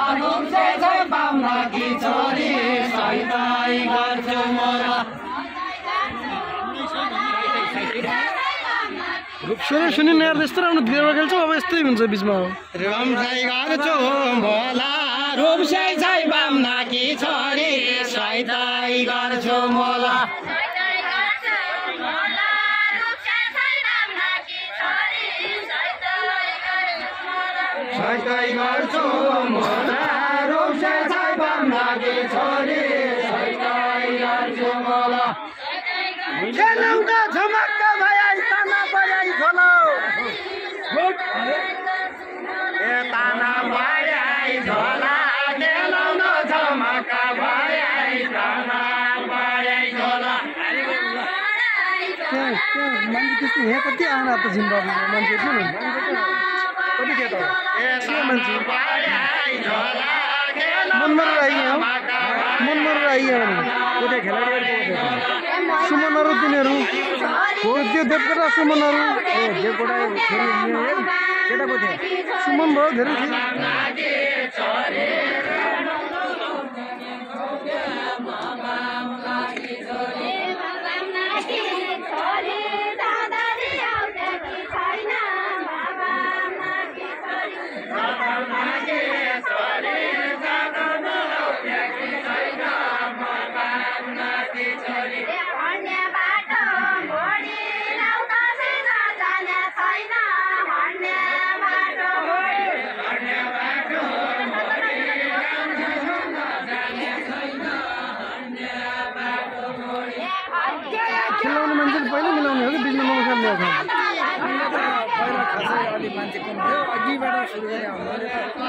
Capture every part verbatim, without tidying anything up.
रुप्से छै बाहुनाकी छोरी सैतै गर्छु मोला सुनि सुनि यार यस्तो राम्रो देउरा खेल्छ अब यस्तै हुन्छ बिचमा रुप्से गर्छु मोला रुप्से छै बाहुनाकी छोरी सैतै गर्छु मोला सैतै गर्छु मोला रुप्से छै बाहुनाकी छोरी सैतै गर्छु मोला खेलौँ न झमक्क भयाइ ताना बजाइ झोलो ए ताना बजाइ झोला खेलौँ न झमक्क भयाइ ताना बजाइ झोला मान्छे त्यस्तो यहाँ कति आउनु त जिम्बाबुमा मान्छे के हुन्छ कति के त मान्छे मनमर आइयो मनमर आइयो कोटे खेलाडीहरुको सुमनहरु तिनीहरु हो त्यो देवकोटा सुमनहरु ए देवकोटा फेरि केटाको थियो सुमन भयो धेरै थियो खेलाउने मान्छे पहिला मिलाउने हो कि बिचमा मौका ल्याउँछ पहिला खासै अलि मान्छे कम थियो अघिबाट सुरु गरे हामीले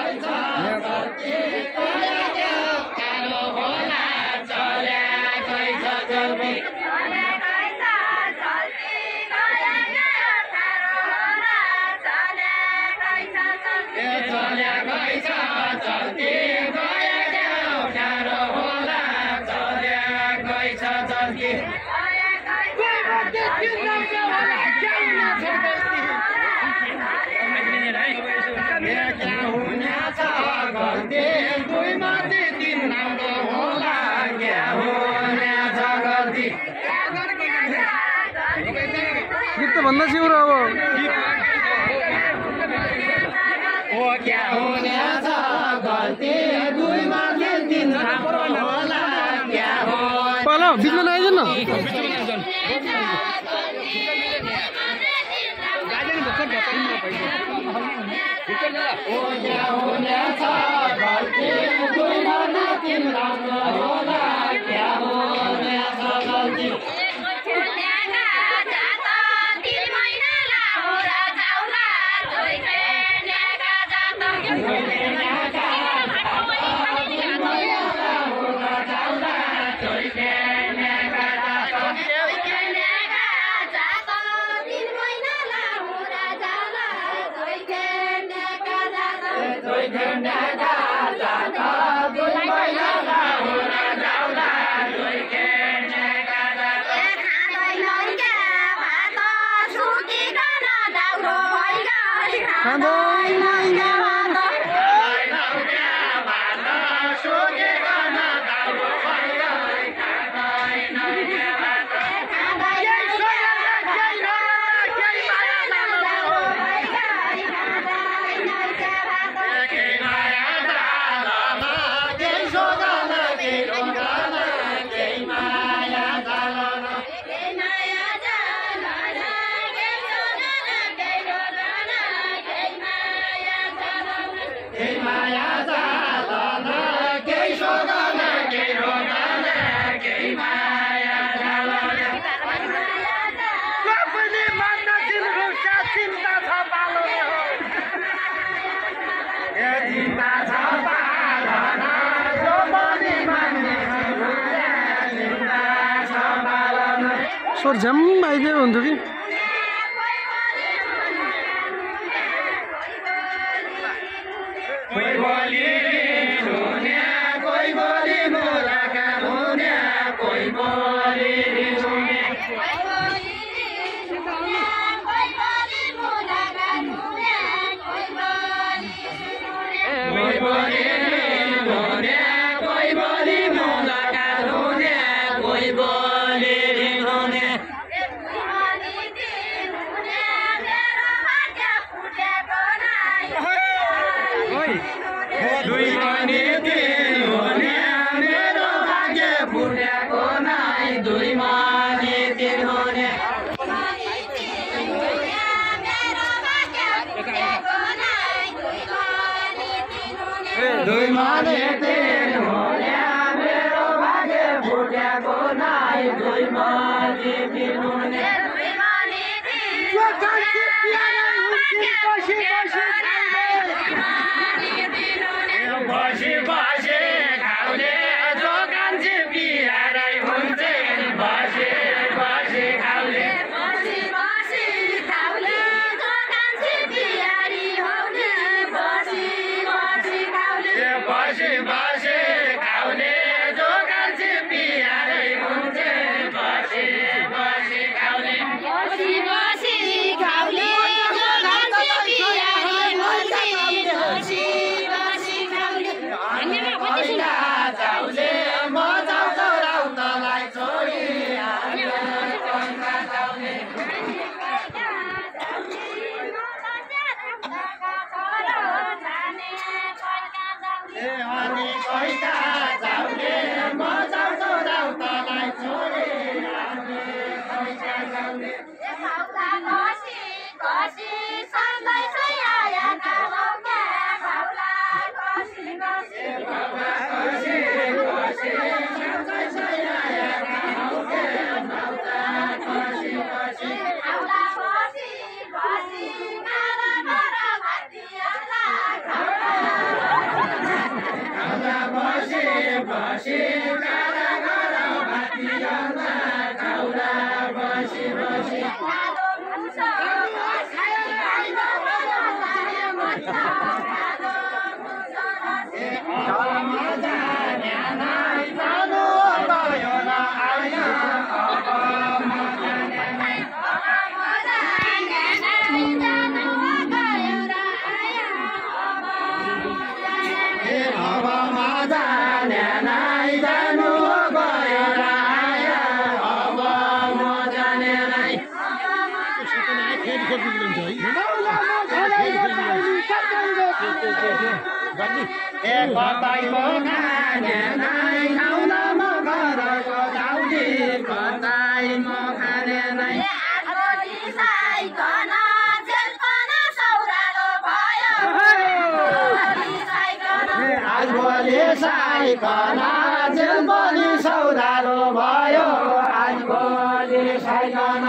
गीत त भन्दा छु र अब ओ क्या हुनेछ गल्ती दुई माथि तीन राम्रो होला क्या हो पालो बिचमा नआइजन न ओ क्या हुनेछ गल्ती दुई माथि तीन राम्रो होला क्या हुनेछ गल्ती सर झ्याम आइदियो हुन्थ्यो कि कोही बोली दुनिया कोही बोली मोराका दुनिया कोही बोली दुनिया कोही बोली कोही बोली दुई मनी तिन हुने मेरो भाग्य फुटेको नाइ दुई मनी तिन हुने दुई मनी तिन हुने मेरो भाग्य फुटेको नाइ दुई मनी तिन हुने बसी बसी खाउने जो कान्छी बिहारै हुन्छ बसी बसी खाउने बसी बसी खाउने जो कान्छी बिहारी हुने बसी बसी खाउने बसी बसी खाउने जो कान्छी बिहारै हुन्छ बसी बसी खाउने बसी बसी खाउने जो कान्छी बिहारी हुन्छ बसी जाउले म जाउँछौ राउतलाई छोडी अनि कैता जाउले म जाउँछौ राउतलाई छोडी बसी गारा गारा भातियामा खाउला बसी बसी कतैको खाने नै खाउला म घरको गाउँली कतै म खाने नै आज भोलि साइकन जेल पनि सौरालो भयो आज भोलि साइकन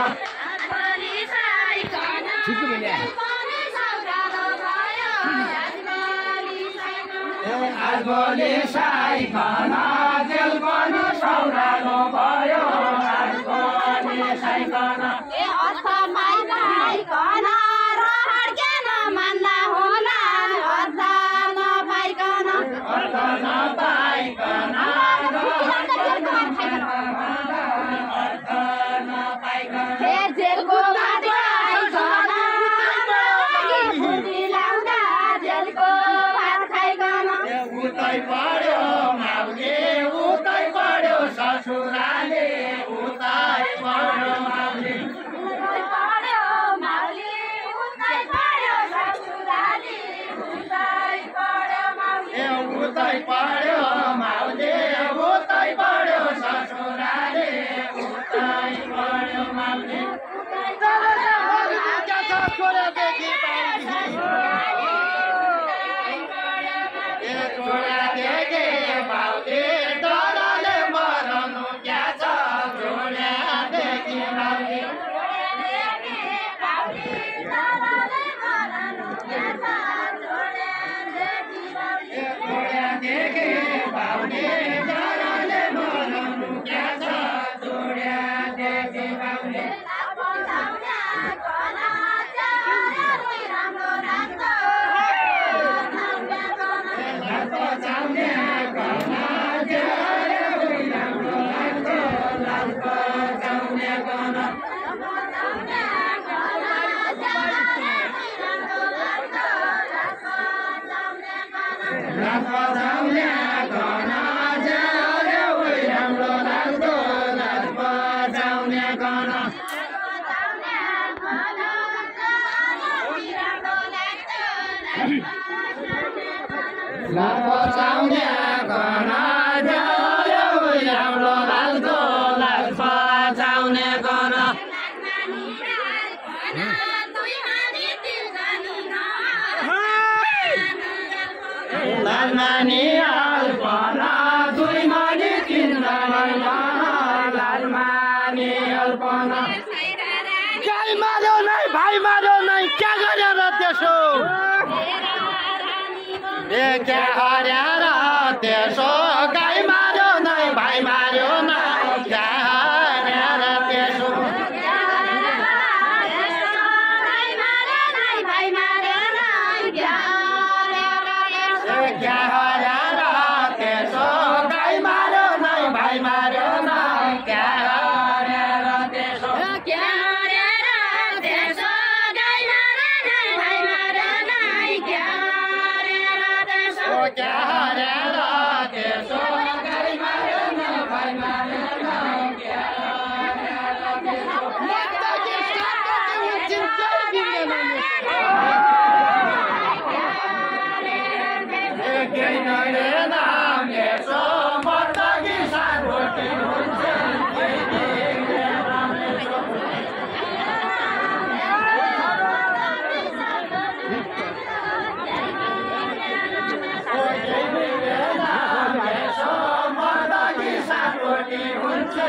आज भोलि साइकन जेल पनि सौरालो भयो आज भोलि साइकन उतै पढ्यो माउले उतै पढ्यो ससुराले उतै पढ्यो माउले उतै पढ्यो माउले उतै पढ्यो ससुराले उतै पढ्यो माउले उतै पढ्यो माउले उतै पढ्यो ससुराले उतै पढ्यो माउले लापसाउने कना जायो हाम्रो लालको लाल पसाउने कना लालमानी अल्पना दुई मानी तिन लालमा लालमानी अल्पना गाई मार्यो नै भाइ मार्यो नै क्या गरेर त्यसो ए क्या गरेर त्यसो गाई मार्यो नै भाइ मार्यो नै क्या गरेर त्यसो क्या गरेर त्यसो गाई मार्यो नै भाइ मार्यो नै क्या गरेर त्यसो क्या गरेर त्यसो गाई मार्यो नै भाइ मार्यो नै क्या गरेर त्यसो क्या गरेर त्यसो गाई मार्यो नै भाइ मार्यो नै क्या गरेर त्यसो मत के साथ चिन्ता दिँदैन किनले नाम यसो मर्दगी साथी हुन्छ मर्दगी साथी हुन्छ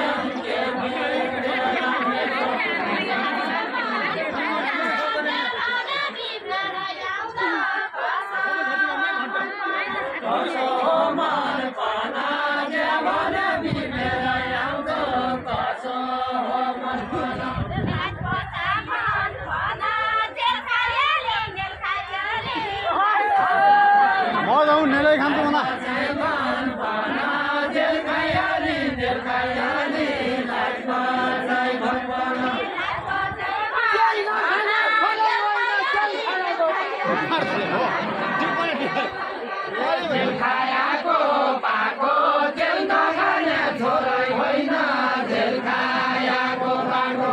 खायाको पाको जेल नखाने छोरै होइन जेल खायाको पाको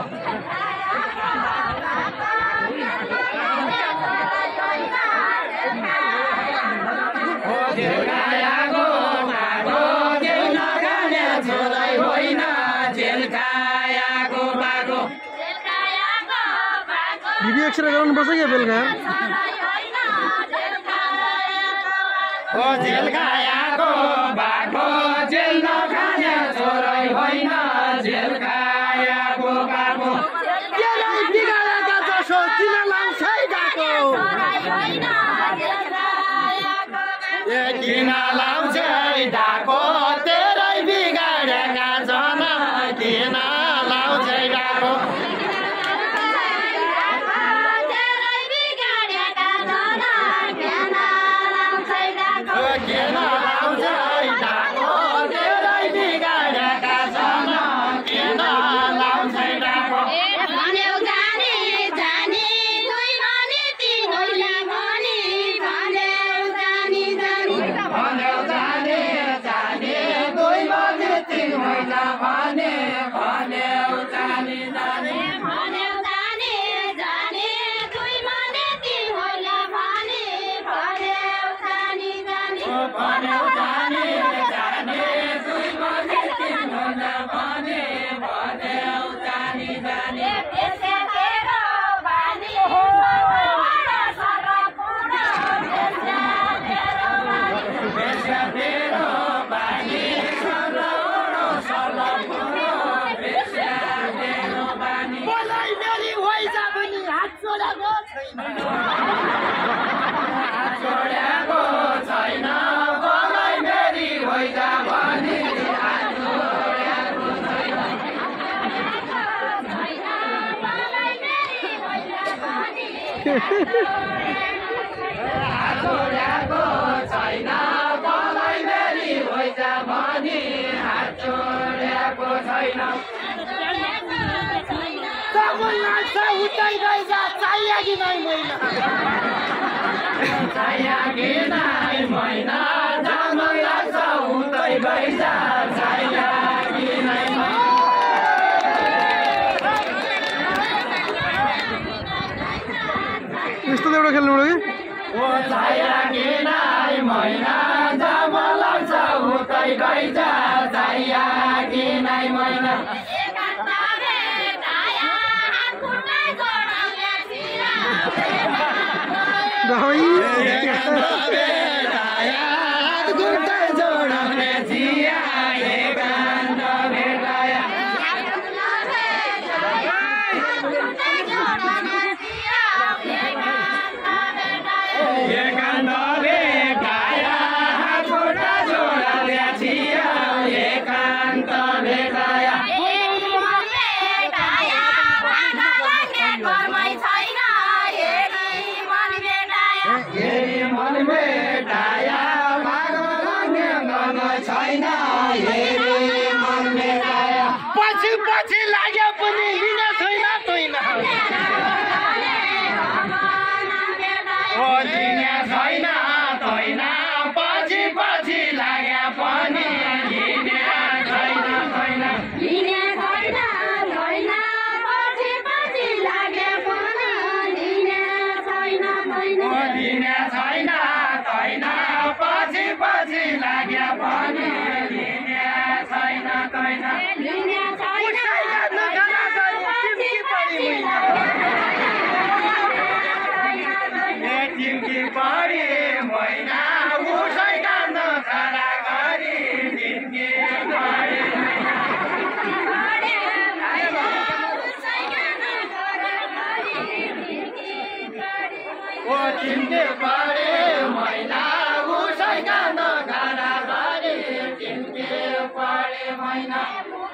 जेल खायाको पाको जेल नखाने छोरै होइन जेल खायाको पाको दिदी एक्सरे गराउनुपर्छ क्या बेलुका ओ जेल खायाको बाटो जेल नखाने छोरै होइन जेल खायाको बाटो तेरै बिगारेका जसो किन लाउँछ डाको ए किन लाउँछ डाको तेरै बिगारेका जन किन लाउँछ डाको किन लाउँछ डाको तेरै बिगारेका छन् किन लाउँछ डाको भन्यौ जानी जानी दुई मानी तिन होला भनी भन्यौ जानी जानी भन्यौ जानी जानी दुई मानी तिन होला भने भन्यौ जानी जानी भन्यौ जानी जानी दुई मानी तिन होला भने भन्यौ जानी जानी भन्यौ जानी जानी दुई मानी तिन होला भने भन्यौ जानी जानी त्यसै तेरो बानी सरपुरा त्यसै तेरो बानी सरपुरा सरपुरा त्यसै तेरो बानी बोलाई मेरी होइजा पनि हात छोडेको छैन हात छोडेको छैन बोलाई मेरी होइजा पनि हात छोडेको छैन हात छोडेको छैन बोलाई मेरी होइजा पनि हात छोडेको छैन उतै गइजा चाहिए कि नै मैना चाहिए कि नै मैना जान लाग्छ उतै गइजा चाहिए कि नै यस्तो एउटा खेल्नु कि ओ चाहिए कि नै मैना जब लाग्छ उतै गइजा चाहिया कि नै मैना पछि पछि लाग्यो पनि लिन छैन तैन ओ लिने छैन तैन पछि पछि लाग्यो पनि लिने छैन तैन लिने छैन तैन पछि पछि लाग्यो पनि लिने छैन तैन ओ लिने छैन तैन पछि पछि लाग्यो पनि लिने छैन तैन लिने टिम्की पढी मैना उसै कान खडा गरी टिम्की पढी ओ टिम्की पढी मैना उसै कान खडा गरी टिम्की पढी मैना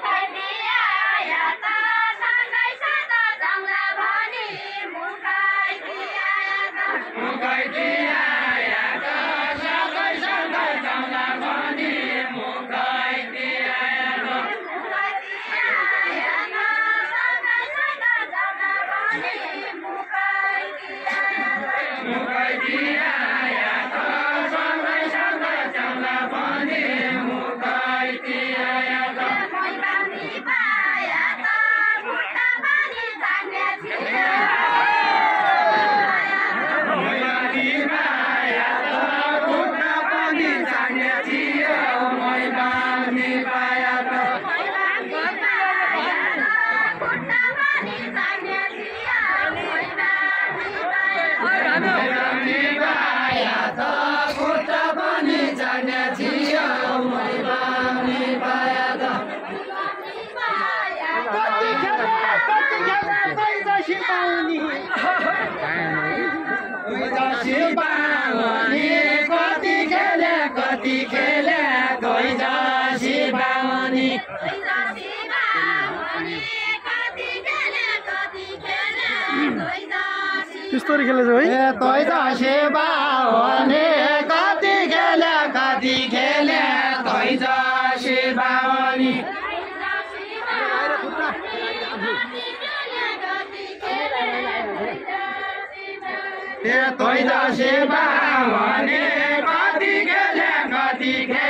कति खेले कति खेले कोही जासी बामनी त्यस्तरी खेलेछ है तोइ जासी बामनी कति खेले कति खेले कोही जासी बामनी तोइ जासी बामनी कति खेले कति खेले